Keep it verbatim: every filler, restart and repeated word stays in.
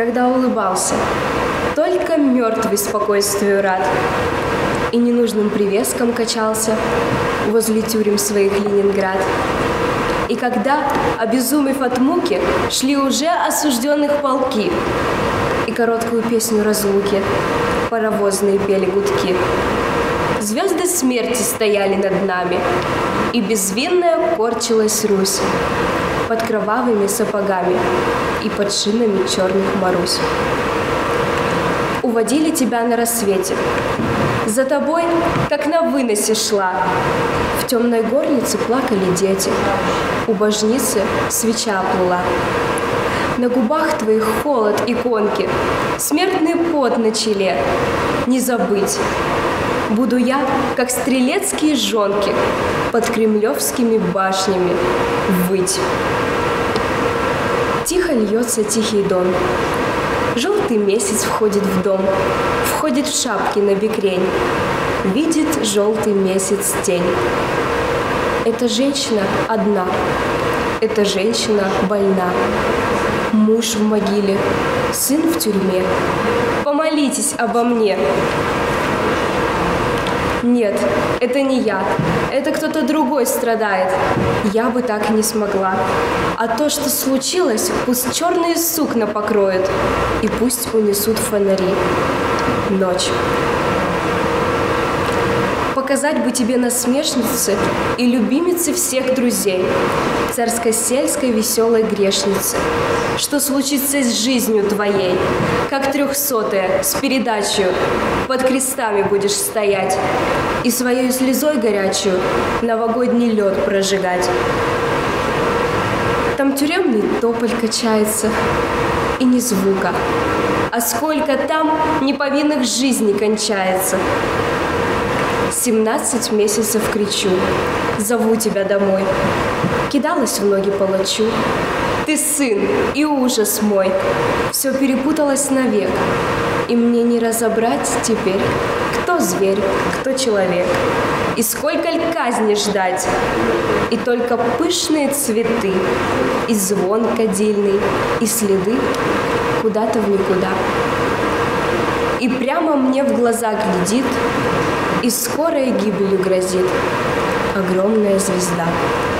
когда улыбался, только мертвый спокойствию рад, и ненужным привеском качался возле тюрем своих Ленинград. И когда, обезумев от муки, шли уже осужденных полки, и короткую песню разлуки паровозные пели гудки, звезды смерти стояли над нами, и безвинная корчилась Русь под кровавыми сапогами и под шинами черных Марусь. Уводили тебя на рассвете, за тобой, как на выносе шла. В темной горнице плакали дети, у божницы свеча плыла. На губах твоих холод иконки, смертный пот на челе. Не забыть, буду я, как стрелецкие жонки, под кремлевскими башнями выть. Тихо льется тихий дон, желтый месяц входит в дом, входит в шапки на бекрень, видит желтый месяц тень. Эта женщина одна, эта женщина больна. Муж в могиле, сын в тюрьме. Помолитесь обо мне. Нет, это не я, это кто-то другой страдает. Я бы так не смогла. А то, что случилось, пусть черные сукна покроют, и пусть унесут фонари. Ночь. Показать бы тебе насмешницы и любимицы всех друзей, царско-сельской веселой грешницы, что случится с жизнью твоей, как трехсотая с передачей под крестами будешь стоять и своей слезой горячую новогодний лед прожигать. Там тюремный тополь качается, и ни звука, а сколько там неповинных жизней кончается. Семнадцать месяцев кричу, зову тебя домой. Кидалась в ноги палачу. Ты сын и ужас мой. Все перепуталось навек, и мне не разобрать теперь, кто зверь, кто человек. И сколько ль казни ждать, и только пышные цветы, и звон кадильный, и следы куда-то в никуда. И прямо мне в глаза глядит, и скорой гибелью грозит огромная звезда.